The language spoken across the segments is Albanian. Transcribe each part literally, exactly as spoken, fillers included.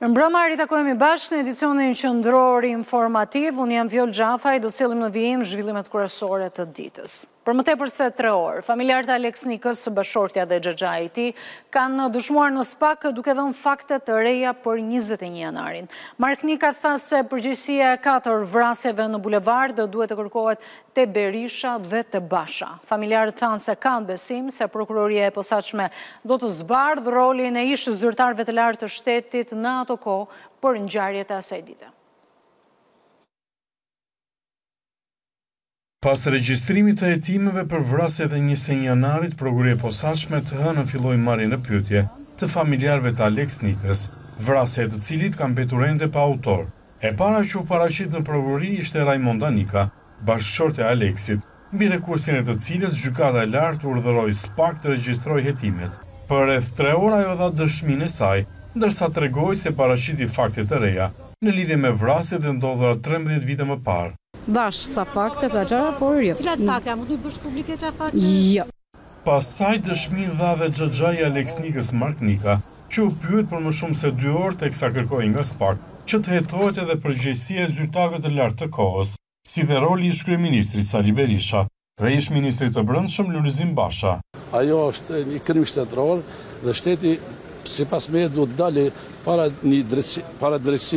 Mbrëma ritakojmë bashkë në edicionin qendror informativ. Unë jam Vjoll Gjafaj, do sillim në vijim zhvillimet kryesore të ditës. Për më tepër se tre orë, familjarët e Alex Nikës, bashortja dhe xhaxhai i tij kanë dëshmuar në SPAK duke dhënë fakte të reja për njëzet e një janarin. Mark Nika tha se përgjegjësia e katër vrasjeve në bulevard duhet të kërkohet te Berisha dhe te Basha. Familjarët thanë se kanë besim se prokuroria e posaçme do të zbardhë rolin e ish zyrtarëve të lartë të shtetit në ato kohë për ngjarjet e asaj dite. Pas regjistrimit të hetimeve për vrasjet e njëzet e një janarit, prokuroria e posaçme të hënën filloi marrjen në pyetje të familjarëve të Alex Nikës, vrasja e të cilit ka mbetur ende pa autor. E para që u paraqit në prokurori ishte Raimonda Nika, bashkëshorte e Aleksit, mbi rekursin e të cilës gjykata e lartë urdhëroi SPAK të regjistrojë hetimet. Për rreth tre orë ajo dha dëshminë e saj, ndërsa tregoi se paraqiti fakte të reja në lidhje me vrasjet e ndodhura trembëdhjetë vite më parë. Dash sa fakte të gjara, por jo. Cilat fakte? A mund të bësh publike çfarë fakte? Jo. Pasaj dëshminë dha dhe xhaxhai i Alex Nikës, Mark Nika, që u pyet për më shumë se dy orë teksa kërkoi nga SPAK që të hetohet edhe përgjegjësia e zyrtarëve të lartë të kohës, si dhe roli i ish-kryeministrit Sali Berisha dhe ish-ministrit të Brendshëm Lulzim Basha. Ajo është një krim shtetëror dhe shteti sipas meje duhet dalë para një drejtësi, para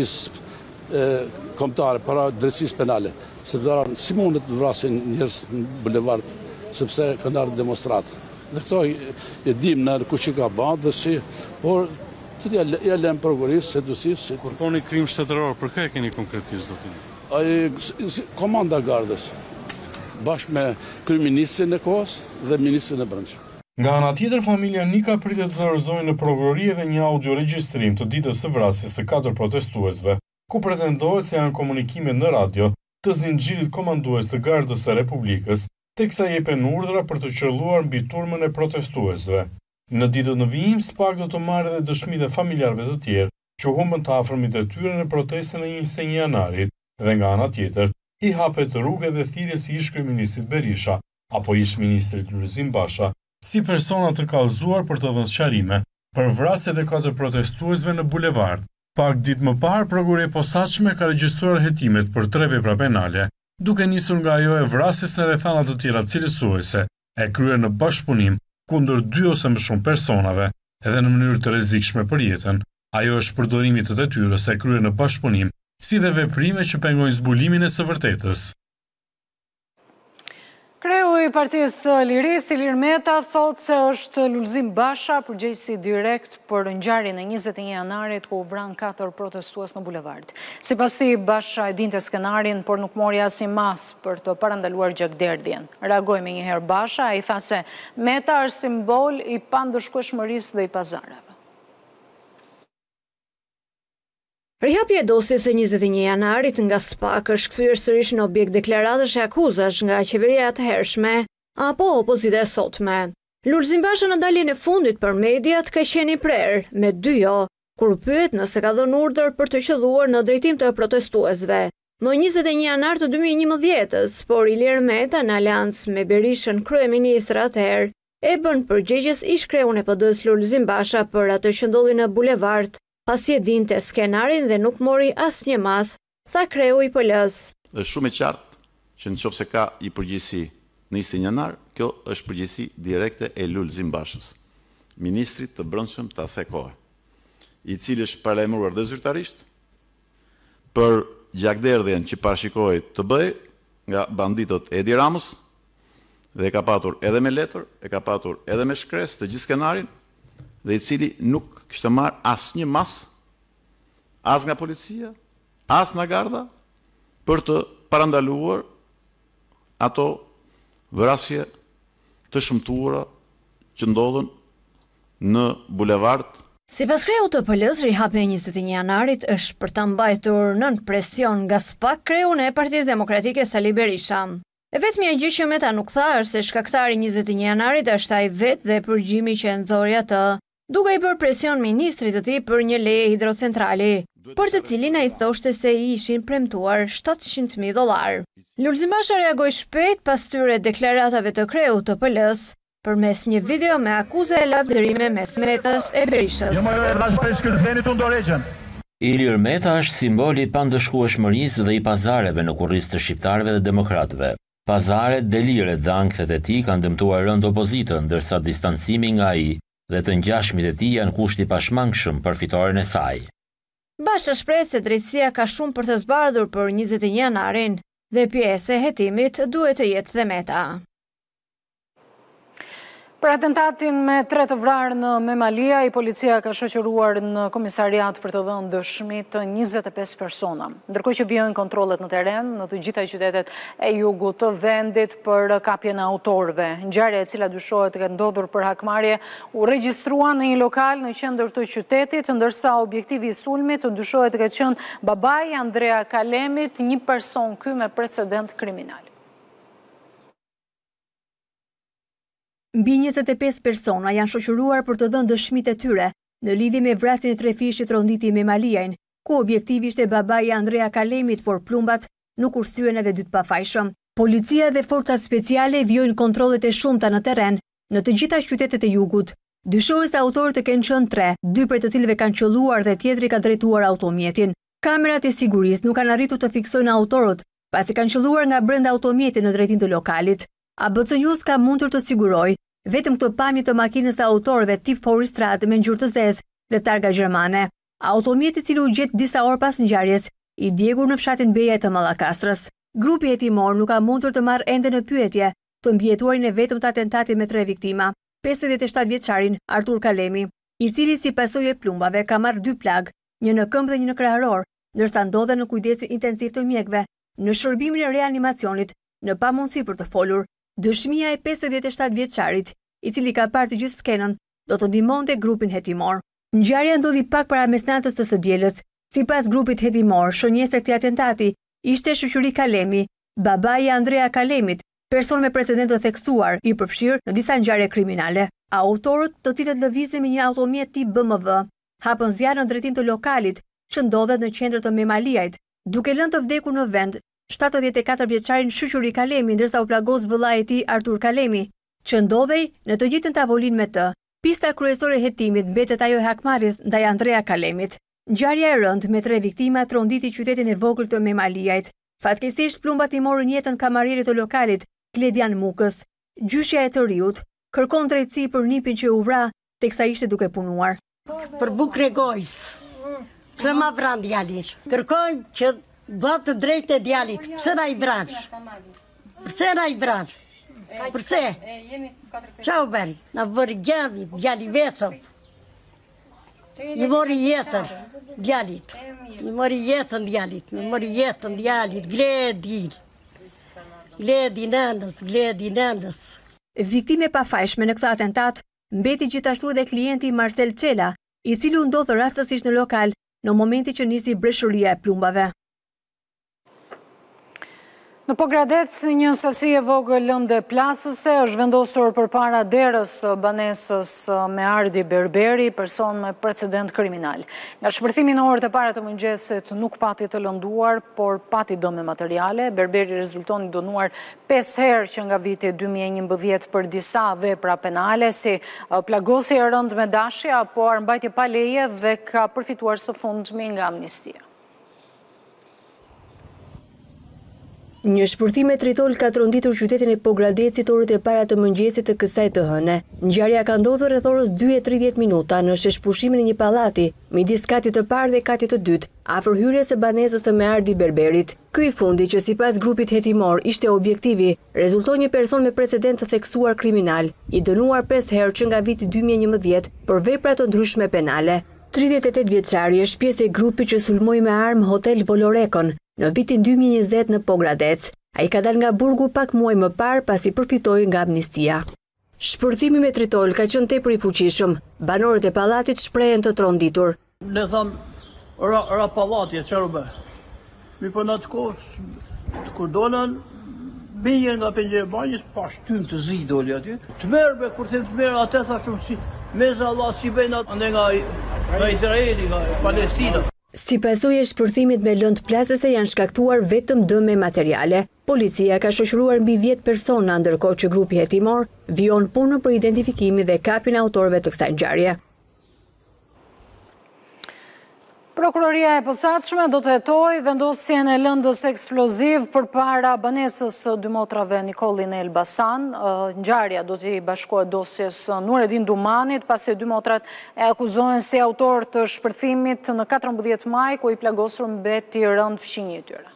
drejtësisë kombëtare, para drejtësisë penale. Sepse si mundet të vrasin njerëz në bulevard, sepse kanë ardhur demonstratë. Dhe këto e dim në kush i ka bërë dhe si, por ti ja lëm prokurorisë së dosisë. Kur thoni krim shtetëror, për kë e keni konkretisht do të? Ai komanda gardës, bashkë me kryeministrin e kohës dhe ministrin e Brendshëm. Nga ana tjetër, familja Nika pritet të dorëzojë në prokurori edhe një audio regjistrim të ditës së vrasjes së katër protestuesve, ku pretendohet se janë komunikime në radio të zinxhirit komandues të Gardës së Republikës, teksa jepen urdhra për të qërëlluar mbi turmën e protestuesve. Në ditët në vijim, SPAK do të marrë edhe dëshmitë e familjarëve të tjerë që humbën të afërmit e tyre në protestën e njëzet e një janarit, dhe nga ana tjetër, i hapet rrugë edhe thirrjes së ish-kryeministrit Berisha apo ish-ministrit Lulzim Basha si persona të kallëzuar për të dhënë sqarime për vrasjet e katër protestuesve në bulevard. Pak ditë më parë, prokuroria e posaçme ka regjistruar hetimet për tre vepra penale, duke nisur nga ajo e vrasjes në rrethana të tjera cilësuese, e kryer në bashkëpunim kundër dy ose më shumë personave, edhe në mënyrë të rrezikshme për jetën. Ajo është përdorimi të detyrës e kryer në bashkëpunim, si dhe veprime që pengojnë zbulimin e së vërtetës. Kreu i Partisë Lirisë, Ilir Meta, thot se është Lulzim Basha përgjegjësi direkt për ngjarjen e njëzet e një janarit ku u vran katër protestues në bulevard. Sipas tij, Basha e dinte skenarin, por nuk mori asnjë mas për të parandaluar gjakderdhjen. Reagoi menjëherë Basha, ai tha se Meta është simbol i pandëshkueshmërisë dhe i pazareve. Rihapja e dosjes së njëzet e një janarit nga SPAK është kthyer sërish në objekt deklaratash e akuzash nga qeveria e atëhershme apo opozita e sotme. Lulzim Basha në daljen e fundit për mediat ka qenë i prerë me dy jo, kur pyet nëse ka dhënë urdhër për të qelluar në drejtim të protestuesve. Më njëzet e një janar të dy mijë e njëmbëdhjetës, por Ilir Meta në aleancë me Berishën kryeministër atëherë e bën përgjegjës ish-kreun e P D-s Lulzim Basha për atë që ndodhi në bulevard, pasi e dinte skenarin dhe nuk mori asnjë mas, tha kreu i P L-s. Është shumë e qartë që nëse ka i përgjegjësi në njëzet e një janar, kjo është përgjegjësi direkte e Lulzim Bashës, ministrit të Brendshëm të asaj kohe, i cili është paralajmëruar dhe zyrtarisht për gjakderdhjen që parashikoi të bëjë nga banditët e Edi Ramës, dhe e ka patur edhe me letër, e ka patur edhe me shkresë të gjithë skenarin, dhe i cili nuk kishte marrë asnjë mas, as nga policia, as nga garda, për të parandaluar ato vrasje të shëmtuara që ndodhen në bulevard. Sipas kreut të P L-s, rihapja e njëzet e një janarit është për ta mbajtur nën presion nga SPAK kreun e Partisë Demokratike Sali Berisha. E vetmja gjë që Meta nuk tha është se shkaktari i njëzet e një janarit është ai vetë dhe përgjimi që e nxori atë, duke i bërë presion ministrit të tij për një leje hidrocentrali, për të cilin ai thoshte se i ishin premtuar shtatëqind mijë dollar. Lulzim Basha reagoi shpejt pas tyre deklaratave të kreut të P L-s përmes një video me akuze e lavdërime mes Metas e Berishës. Ilir Meta është simboli i pandëshkueshmërisë dhe i pazareve në kurriz të shqiptarëve dhe demokratëve. Pazaret, deliret dhe ankthet e tij kanë dëmtuar rënd opozitën, ndërsa distancimi nga ai dhe të ngjashmit e tij janë kushti pashmangshëm për fitoren e saj. Basha shpreh se drejtësia ka shumë për të zbardhur për njëzet e një janarin dhe pjesë e hetimit duhet të jetë dhe Meta. Për atentatin me tre të vrarë në Memalia, i policia ka shoqëruar në komisariat për të dhënë dëshmi të njëzet e pesë persona. Ndërkohë që vijojnë kontrollet në teren në të gjitha qytetet e jugut të vendit për kapjen e autorëve. Ngjarja e cila dyshohet të ketë ndodhur për hakmarrje u regjistrua në një lokal në qendër të qytetit, ndërsa objektivi i sulmit dyshohet të ketë qenë babai i Andrea Kalemit, një person ky me precedent kriminal. Mbi njëzet e pesë persona janë shoqëruar për të dhënë dëshmitë e tyre në lidhje me vrasjen e tre fishit ronditi me Maliajn, ku objektivi ishte babai i Andrea Kalemit, por plumbat nuk ursyen edhe dy të pafajshëm. Policia dhe forcat speciale vijojnë kontrollet e shumta në terren në të gjitha qytetet e jugut. Dyshohet se autorët të kenë qenë tre, dy prej të cilëve kanë qelluar dhe tjetri ka drejtuar automjetin. Kamerat e sigurisë nuk kanë arritur të fiksojnë autorët, pasi kanë qelluar nga brenda automjetit në drejtim të lokalit. A B C News ka mundur të siguroj vetëm këtë pamje të makinës së autorëve tip Forestrat me ngjyrë të zezë dhe targa gjermane. Automjeti i cili u gjet disa orë pas ngjarjes, i djegur në fshatin Beja të Mallakastrës. Grupi hetimor nuk ka mundur të marrë ende në pyetje të mbjetuarin e vetëm të atentatit me tre viktima, pesëdhjetë e shtatë vjeçarin Artur Kalemi, i cili si pasojë e plumbave ka marrë dy plag, një në këmbë dhe një në krahëror, ndërsa ndodhen në kujdesin intensiv të mjekëve, në shërbimin e reanimacionit, në pamundësi për të folur. Dëshmia e pesëdhjetë e shtatë vjeçarit, i cili ka parë të gjithë skenën, do të ndihmonte grupin hetimor. Ngjarja ndodhi pak para mesnatës të së dielës. Sipas grupit hetimor, shënjesë e këtij atentati ishte shoqëri Kalemi, babai i Andrea Kalemit, person me precedent të theksuar, i përfshirë në disa ngjarje kriminale. Autorët, të cilët lëvizën me një automjet tip B M W, hapën zjarr në drejtim të lokalit që ndodhet në qendër të Memaliajt, duke lënë të vdekur në vend shtatëdhjetë e katër vjeçarin shoqëri Kalemi, ndërsa u plagos vëllai i tij Artur Kalemi, që ndodhej në të njëjtën tavolinë me të. Pista kryesore e hetimit mbetet ajo e hakmarrjes ndaj Andrea Kalemit. Ngjarja e rëndë me tre viktima tronditi qytetin e vogël të Memaliajt. Fatkeqësisht plumbat i morën jetën kamarierit të lokalit, Kledian Mukës. Gjyshja e të riut kërkon drejtësi për nipin që u vra teksa ishte duke punuar. Për bukë regojës, pse ma vran djalit? Kërkojmë që do të drejtë e djalit. Pse na i vran? Pse na i vran? Përse? Qa u beri? Na vëri gjami, djali vetëm. I mori jetën djalit. I mori jetën djalit. I mori jetën djalit. Gledi. Gledi nënës, gledi nënës. Viktime pafajshme në këtë atentat mbeti gjithashtu edhe klienti Marcel Çela, i cili u ndodh rastësisht në lokal në momentin që nisi breshëria e plumbave. Në Pogradec, një sasi e vogël lëndë plasëse është vendosur përpara derës banesës me Ardi Berberi, person me precedent kriminal. Nga shpërthimi në orët e para të mëngjesit nuk pati të lënduar, por pati dëme materiale. Berberi rezulton i dënuar pesë herë që nga viti dy mijë e njëmbëdhjetë për disa vepra penale, si plagosje e rënd me dashje apo armbajtje pa leje, dhe ka përfituar së fundmi nga amnistia. Një shpërthim me tritol ka tronditur qytetin e Pogradecit orët e para të mëngjesit të kësaj të hëne. Ngjarja ka ndodhur rreth orës dy e tridhjetë minuta në sheshpushimin e një pallati, midis katit të parë dhe katit të dytë, afër hyrjes së banesës së Meardi Berberit. Ky fundi, që sipas grupit hetimor ishte objektivi, rezultoi një person me precedent të theksuar kriminal, i dënuar pesë herë që nga viti dy mijë e njëmbëdhjetë për vepra të ndryshme penale. tridhjetë e tetë vjeçari është pjesë e grupit që sulmoi me armë Hotel Volorekon në vitin dy mijë e njëzet në Pogradec. Ai ka dalë nga burgu pak muaj më parë pasi përfitoi nga amnistia. Shpërthimi me tritol ka qenë tepër i fuqishëm. Banorët e pallatit shprehen të tronditur. Ne tham ra, ra pallati çfarë bë? Mi po në atë kohë kur dolën binjën nga pengjera e banjës, pa shtym të zi doli aty. Të merrbe, kur them të merr atë thashëm si meza Allah si bëjnë atë nga nga Izraeli, nga Palestina. Si pasojë e shpërthimit me lëndë plasëse janë shkaktuar vetëm dëme materiale. Policia ka shoqëruar mbi dhjetë persona, ndërkohë që grupi hetimor vijon punën për identifikimin dhe kapjen e autorëve të kësaj ngjarje. Prokuroria e posaçme do të hetojë vendosjen e lëndës eksploziv përpara banesës së dy motrave Nikolli në Elbasan. Ngjarja do t'i bashkohet dosjes Nuredin Dumanit, pasi dy motrat e akuzojnë si autor të shpërthimit në katërmbëdhjetë maj, ku i plagosur mbeti rënd fëmijë e tyre.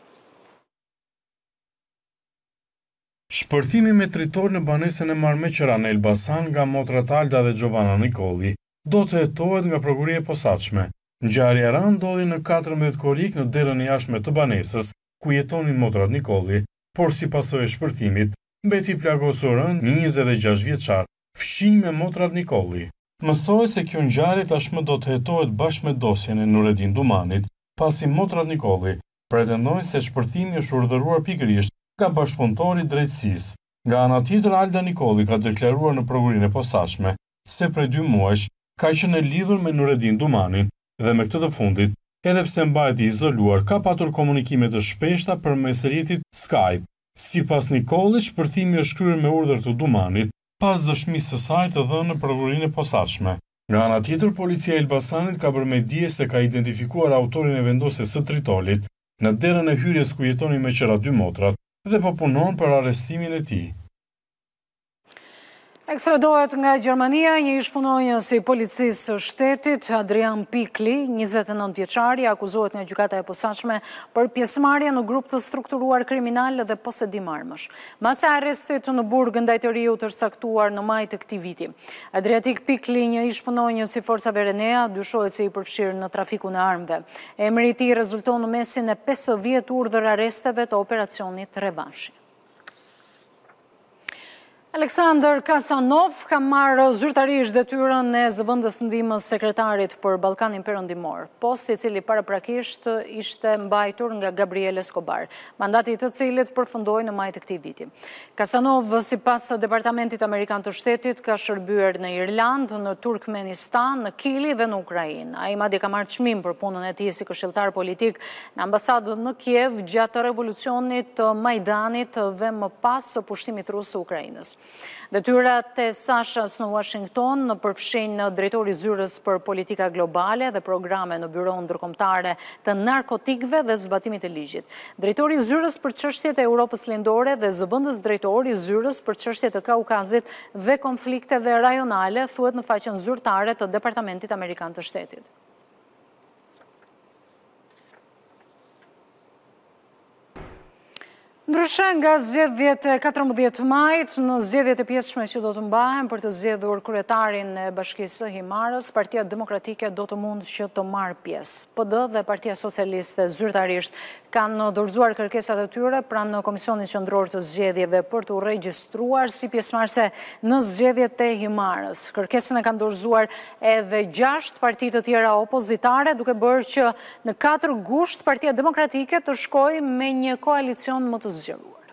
Shpërthimi me tritor në banesën e Marmeqëra në Elbasan nga motrat Alda dhe Giovanna Nikolli do të hetohet nga prokuroria e posaçme. Ngjarja e rëndë ndodhi në katërmbëdhjetë korrik në derën e jashtme të banesës, ku jetonin motrat Nikolli, por si pasojë e shpërthimit, mbeti i plagosur rënd një njëzet e gjashtë vjeçar, fëmijë me motrat Nikolli. Mësohet se kjo ngjarje tashmë do të hetohet bashkë me dosjen e Nuredin Dumanit, pasi motrat Nikolli pretendojnë se shpërthimi është urdhëruar pikërisht nga bashkëpunëtori i drejtësisë. Nga ana tjetër, Alda Nikolli ka deklaruar në prokurorinë e posaçme se prej dy muajsh ka qenë e lidhur me Nuredin Dumanin, dhe me këtë të fundit, edhe pse mbajti izoluar, ka patur komunikime të shpeshta përmes rrjetit Skype. Sipas Nikollit, shpërthimi është kryer me urdhër të Dumanit, pas dëshmisë së saj të dhënë në prokurorinë e posaçme. Nga ana tjetër, policia e Elbasanit ka bërë me dije se ka identifikuar autorin e vendosjes së tritolit në derën e hyrjes ku jetonin me qëra dy motrat dhe po punon për arrestimin e tij. Ekstradohet nga Gjermania një ish-punonjës i policisë së shtetit, Adrian Pikli, njëzet e nëntë vjeçari, akuzohet nga gjykata e posaçme për pjesëmarrje në grup të strukturuar kriminal dhe posedim armësh. Pas arrestit në burg ndaj të riu të saktuar në maj të këtij viti. Adriatik Pikli, një ish-punonjës i forcave Renea, dyshohet se i përfshirë në trafikun e armëve. Emri i tij rezulton në mesin e pesëdhjetë urdhër arresteve të operacionit Revanshi. Aleksandr Kasanov ka marrë zyrtarisht detyrën e zëvendës ndihmës sekretarit për Ballkanin Perëndimor, post i cili paraprakisht ishte mbajtur nga Gabriel Escobar, mandati i të cilit përfundoi në maj të këtij viti. Kasanov, sipas Departamentit Amerikan të Shtetit, ka shërbyer në Irland, në Turkmenistan, në Kili dhe në Ukrainë. Ai madje ka marrë çmim për punën e tij si këshilltar politik në ambasadën në Kiev gjatë revolucionit të Majdanit dhe më pas së pushtimit rus të Ukrainës. Detyrat e Sashas në Washington në përfshin drejtori zyrës për politika globale dhe programe në Byron ndërkombëtare të narkotikëve dhe zbatimit të ligjit. Drejtori zyrës për çështjet e Europës Lindore dhe zëvendës drejtori zyrës për çështjet e Kaukazit dhe konflikteve rajonale, thuhet në faqen zyrtare të Departamentit Amerikan të Shtetit. Ndryshe nga zgjedhjet e katërmbëdhjetë majit, në zgjedhjet e pjesshme që do të mbahen për të zgjedhur kryetarin e Bashkisë së Himarës, Partia Demokratike do të mund që të marrë pjesë. P D dhe Partia Socialiste zyrtarisht kanë dorëzuar kërkesat e tyre pranë Komisionit Qendror të Zgjedhjeve për të regjistruar si pjesëmarrëse në zgjedhjet e Himarës. Kërkesën e kanë dorëzuar edhe gjashtë parti të tjera opozitare, duke bërë që në katër gusht Partia Demokratike të shkojë me një koalicion më të zgjeruar.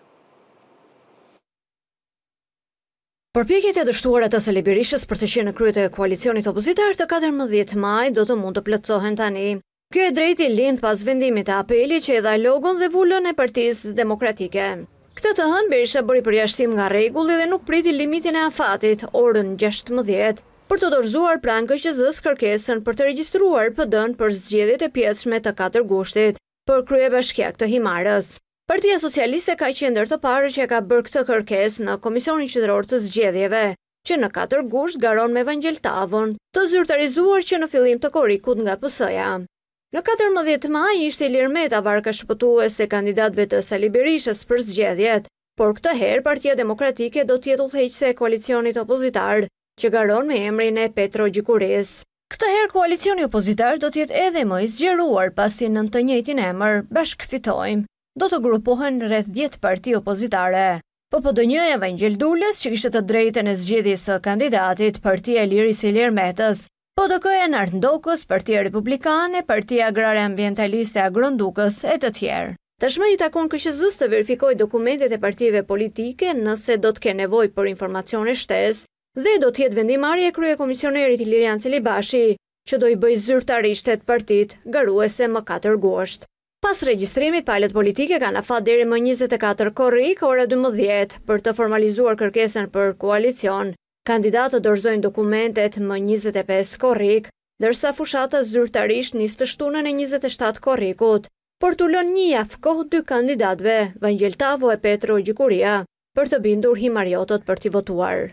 Përpjekjet e dështuara të Sali Berishës për të qenë në krye të koalicionit opozitar të katërmbëdhjetë maj do të mund të plotësohen tani. Ky e drejti lind pas vendimit të apelit që e dha logon dhe vulën e Partisë Demokratike. Këtë të hënë Berisha bëri përjashtim nga rregulli dhe nuk priti limitin e afatit, orën gjashtëmbëdhjetë, për të dorëzuar pranë K Q Z-s kërkesën për të regjistruar P D-n për zgjedhjet e pjesshme të katër gushtit për kryebashkiak të Himarës. Partia Socialiste ka qendër të parë që ka bërë këtë kërkesë në Komisionin Qendror të Zgjedhjeve, që në katër gusht garon me Vangel Tavon, të zyrtarizuar që në fillim të korrikut nga P S-ja. Në katërmbëdhjetë maj ishte Ilir Meta varka shpëtuese e kandidatëve të Sali Berishës për zgjedhjet, por këtë herë Partia Demokratike do të jetë udhëheqëse e koalicionit opozitar, që garon me emrin e Petro Gjikuris. Këtë herë koalicioni opozitar do të jetë edhe më i zgjeruar pasi në të njëjtin emër bashkëfitojmë. Do të grupohen rreth dhjetë parti opozitare. P P D N-ja Vangel Dules, që kishte të drejtën e zgjedhjes së kandidatit, Partia e Liris Ilir Metës, P D K-ja Nart Ndokës, Partia Republikane, Partia Agrare Ambientaliste Agrondukës e të tjerë. Tashmë i takon K Q Z-s të verifikojë dokumentet e partive politike nëse do të kenë nevojë për informacione shtesë dhe do të jetë vendimarrje e kryekomisionerit Ilirian Celibashi, që do i bëjë zyrtarisht atë partit garuese më katër gusht. Pas regjistrimit, palët politike kanë afat deri më njëzet e katër korrik, ora dymbëdhjetë, për të formalizuar kërkesën për koalicion. Kandidatët dorëzojnë dokumentet më njëzet e pesë korrik ndërsa fushata zyrtarisht nis të shtunën e njëzet e shtatë korrikut, por t'u lënë një javë kohë dy kandidatëve, Vangjel Tavo e Petro Gjikuria, për të bindur himariotët për t'i votuar.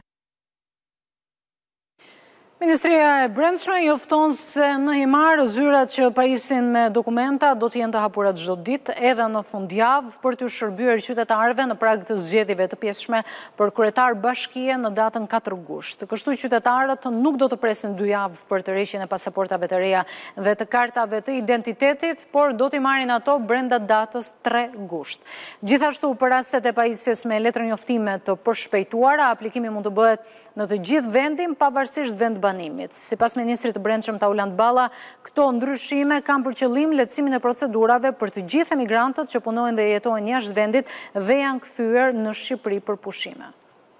Ministria e Brendshme njofton se në himar zyrat që pajisin me dokumenta do të jenë të hapura çdo ditë edhe në fundjavë për të shërbyer qytetarëve në prag të zgjedhjeve të pjesshme për kryetar bashkie në datën katër gusht. Kështu qytetarët nuk do të presin dy javë për të rreshjen e pasaportave të reja dhe të kartave të identitetit, por do t'i marrin ato brenda datës tre gusht. Gjithashtu për rastet e pajisjes me letër njoftime të përshpejtuara, aplikimi mund të bëhet në të gjithë vendin pavarësisht vendbanimit. Sipas ministrit të Brendshëm Tauland Balla, këto ndryshime kanë për qëllim lehtësimin e procedurave për të gjithë emigrantët që punojnë dhe jetojnë jashtë vendit dhe janë kthyer në Shqipëri për pushime.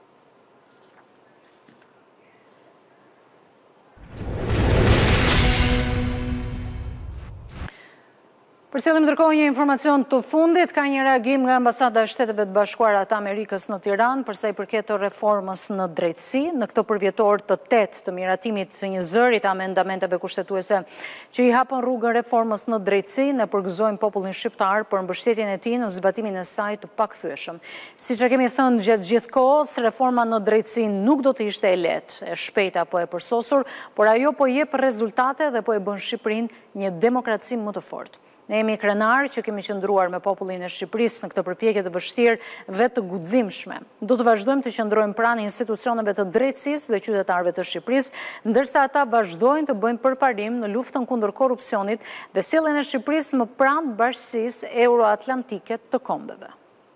Përcjellim ndërkohë një informacion të fundit, ka një reagim nga ambasada e Shteteve të Bashkuara të Amerikës në Tiranë për sa i përket të reformës në drejtësi, në këtë përvjetor të tetë të miratimit të një zëri të amendamenteve kushtetuese që i hapën rrugën reformës në drejtësi, ne përgëzojmë popullin shqiptar për mbështetjen e tij në zbatimin e saj të pakthyeshëm. Siç e kemi thënë gjatë gjithë kohës, reforma në drejtësi nuk do të ishte e lehtë, e shpejtë apo e përsosur, por ajo po jep rezultate dhe po e bën Shqipërinë një demokraci më të fortë. Ne jemi krenarë që kemi qëndruar me popullin e Shqipërisë në këtë përpjekje të vështirë dhe të guximshme. Do të vazhdojmë të qëndrojmë pranë institucioneve të drejtësisë dhe qytetarëve të Shqipërisë, ndërsa ata vazhdojnë të bëjnë përparim në luftën kundër korrupsionit dhe sjelljen e Shqipërisë më pranë bashkësisë euroatlantike të kombeve.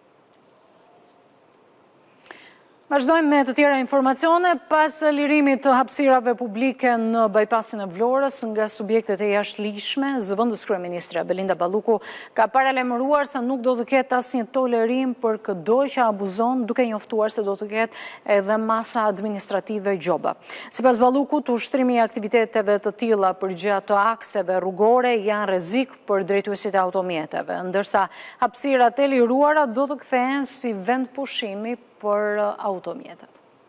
Vazhdojmë me të tjera informacione. Pas lirimit të hapësirave publike në bypassin e Vlorës nga subjektet e jashtëligjshme, zëvendës kryeministre Belinda Balluku ka paralajmëruar se nuk do të ketë asnjë tolerim për çdo që abuzon, duke njoftuar se do të ketë edhe masa administrative gjoba. Sipas Ballukut, ushtrimi i aktiviteteve të tilla përgjatë akseve rrugore janë rrezik për drejtuesit e automjeteve, ndërsa hapësirat e liruara do të kthehen si vend pushimi për automjetet.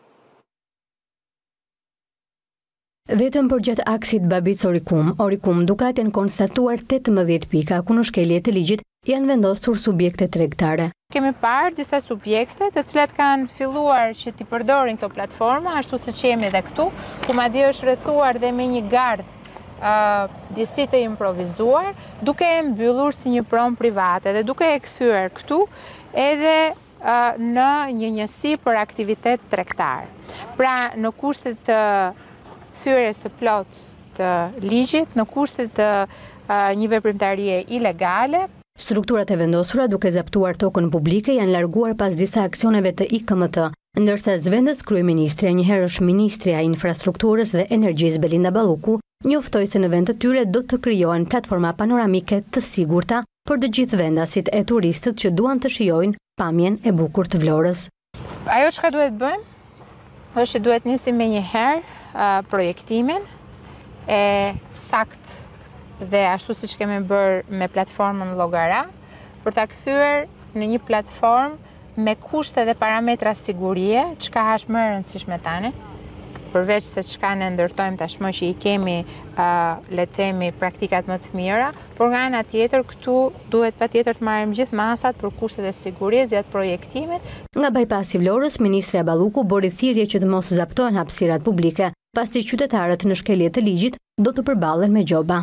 Vetëm për gjatë aksit Babic-Orikum, Orikum dukat janë konstatuar tetëmbëdhjetë pika ku në shkelje të ligjit janë vendosur subjekte tregtare. Kemi parë disa subjekte të cilat kanë filluar që t'i përdorin këto platforma, ashtu siç jemi edhe këtu, ku madje është rrethuar dhe me një gardë uh, disi të improvisuar, duke e mbyllur si një pronë private dhe duke e kthyer këtu edhe në një njësi për aktivitet tregtar. Pra në kushtet të thyrjes së plot të ligjit, në kushtet të një veprimtarie ilegale. Strukturat e vendosura duke zaptuar tokën publike janë larguar pas disa aksioneve të I K M T, ndërsa zëvendës kryeministria, njëherësh ministria e infrastrukturës dhe energjisë Belinda Balluku, njoftoi se në vend të tyre do të krijohen platforma panoramike të sigurta për të gjithë vendasit e turistët që duan të shijojnë pamjen e bukur të Vlorës. Ajo çka duhet bëjmë, është që duhet nisim me një herë uh, projektimin e sakt dhe ashtu siç kemi bërë me platformën Llogara, për ta kthyer në një platformë me kushte dhe parametra sigurie, çka është më e rëndësishme tani, përveç se çka ne ndërtojmë tashmë që i kemi uh, le të themi praktikat më të mira, por nga ana tjetër këtu duhet patjetër të marrim gjithë masat për kushtet e sigurisë gjatë projektimit. Nga bypassi Vlorës, ministria Balluku bori thirrje që të mos zaptohen hapësirat publike, pasi qytetarët në shkelje të ligjit do të përballen me gjoba.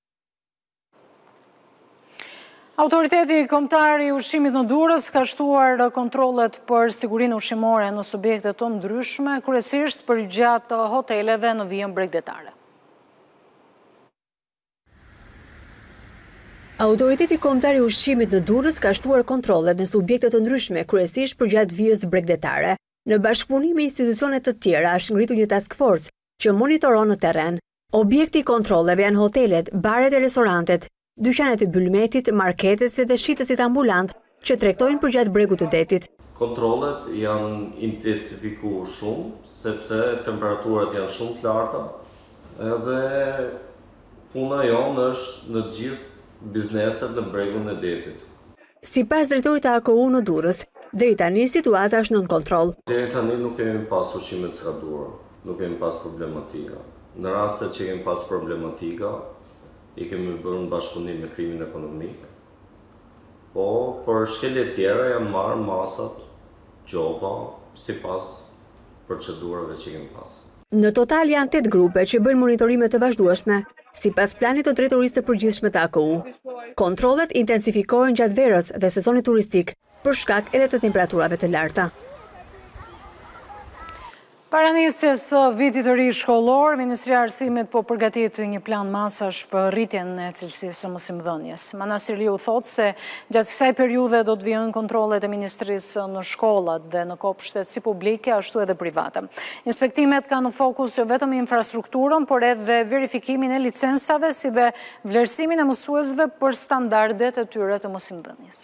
Autoriteti kombëtar i ushqimit në Durrës ka shtuar kontrollet për sigurinë ushqimore në subjekte të ndryshme, kryesisht për gjatë hoteleve në vijën bregdetare. Autoriteti kombëtar i ushqimit në Durrës ka shtuar kontrollet në subjekte të ndryshme, kryesisht për gjatë vijës bregdetare. Në bashkëpunim me institucione të tjera është ngritur një task force që monitoron në terren. Objekti i kontrolleve janë hotelet, baret e restorantet, dyqanet e bylmetit, marketet dhe shitësit ambulant që tregtojnë për gjatë bregut të detit. Kontrollet janë intensifikuar shumë, sepse temperaturat janë shumë të larta, edhe puna jonë është në gjithë bizneset në bregun e detit. Sipas drejtorit të A K U në Durrës, deri tani situata është nën kontroll. Deri tani nuk kemi pas ushqime të skaduara, nuk kemi pas problematika. Në rastet që kemi pas problematika, i kemi bërë në bashkëpunim me krimin ekonomik, po për shkelje tjera janë marrë masat, gjoba, si pas procedurave që kemi pas. Në total janë tetë grupe që bëjnë monitorime të vazhdueshme, si pas planit të drejtorisë të përgjithshme të A K U. Kontrollet intensifikohen gjatë verës dhe sezonit turistik, për shkak edhe të temperaturave të larta. Paranisjes së vitit të ri shkollor, Ministria e Arsimit po përgatit një plan masash për rritjen e cilësisë së mësimdhënies. Manastirliu thotë se gjatë kësaj periudhe do të vijnë kontrollet e Ministrisë në shkollat dhe në kopshtet si publike ashtu edhe private. Inspektimet kanë në fokus jo vetëm infrastrukturën, por edhe verifikimin e licencave si dhe vlerësimin e mësuesve për standardet e tyre të mësimdhënies.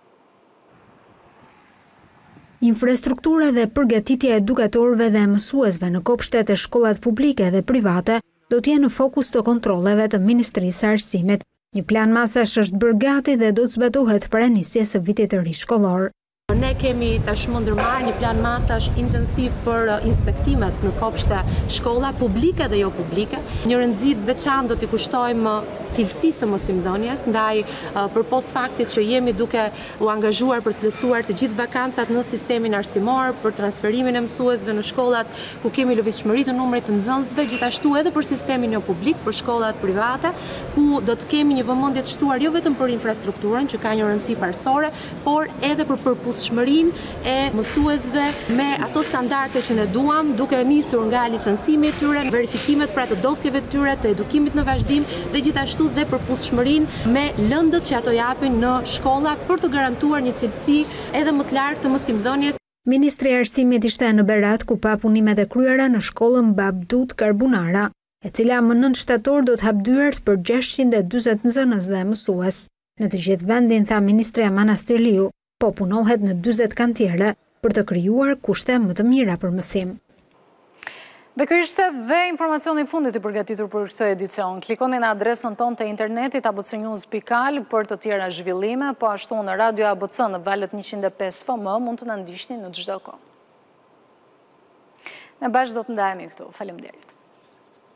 Infrastruktura dhe përgatitja e edukatorëve dhe mësuesve në kopshtet e shkollat publike dhe private do t'jenë në fokus të kontrolleve të Ministrisë së Arsimit. Një plan masash është bërë gati dhe do të zbatohet para nisjes së vitit të ri shkollor. Ne kemi tashmë ndërmarrë një plan masash intensiv për inspektimet në kopshte shkolla publike dhe jo publike. Një rëndësi veçantë do t'i kushtojmë cilësisë së mësimdhënies, ndaj përpos faktit që jemi duke u angazhuar për të plotësuar të gjithë vakancat në sistemin arsimor, për transferimin e mësuesve në shkollat ku kemi lëvizshmëri të numrit të nxënësve, gjithashtu edhe për sistemin jo publik, për shkollat private, ku do të kemi një vëmendje të shtuar jo vetëm për infrastrukturën, që ka një rëndësi parësore, por edhe për përputhshmërinë e mësuesve me ato standarde që ne duam, duke nisur nga licencimi i tyre, verifikimet pra të dosjeve të tyre, të edukimit në vazhdim dhe gjithashtu dhe përputhshmërinë me lëndët që ato japin në shkolla për të garantuar një cilësi edhe më të lartë të mësimdhënies. Ministri i Arsimit ishte në Berat ku pa punimet e kryera në shkollën Babdut Karbunara, e cila më nëntë shtator do të hap dyert për gjashtëqind e dyzet nxënës dhe mësues. Në të gjithë vendin, tha Ministria Manastirliu, po punohet në dyzet kantiere për të krijuar kushte më të mira për mësim. Dhe kjo ishte dhe informacioni i fundit i përgatitur për këtë edicion. Klikoni në adresën tonë të internetit a b c news dot al për të tjera zhvillime, po ashtu në Radio A B C në valët njëqind e pesë F M mund të na ndiqni në çdo kohë. Ne bashkë do të ndajemi këtu. Faleminderit.